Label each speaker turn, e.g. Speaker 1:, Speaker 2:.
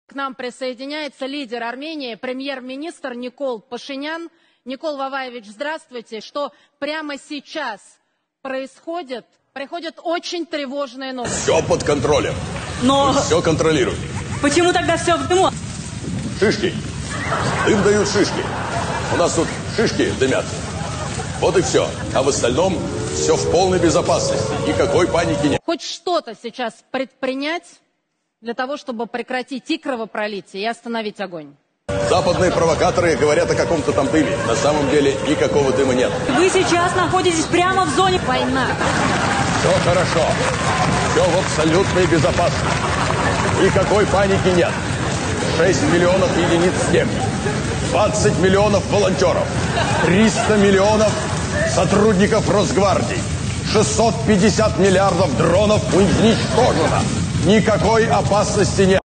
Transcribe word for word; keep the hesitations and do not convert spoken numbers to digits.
Speaker 1: К нам присоединяется лидер Армении, премьер-министр Никол Пашинян. Никол Ваваевич, здравствуйте. Что прямо сейчас происходит? Приходят очень тревожные новости.
Speaker 2: Все под контролем.
Speaker 3: Но...
Speaker 2: Вы все контролируете.
Speaker 3: Почему тогда все в дыму?
Speaker 2: Шишки. Дым дают шишки. У нас тут шишки дымятся. Вот и все. А в остальном все в полной безопасности. Никакой паники нет.
Speaker 1: Хоть что-то сейчас предпринять для того, чтобы прекратить и кровопролитие, и остановить огонь.
Speaker 2: Западные провокаторы говорят о каком-то там дыме. На самом деле никакого дыма нет.
Speaker 3: Вы сейчас находитесь прямо в зоне
Speaker 1: Война.
Speaker 2: Все хорошо. Все в абсолютной безопасности. Никакой паники нет. шесть миллионов единиц техники. двадцать миллионов волонтеров. триста миллионов сотрудников Росгвардии. шестьсот пятьдесят миллиардов дронов уничтожено. Никакой опасности нет.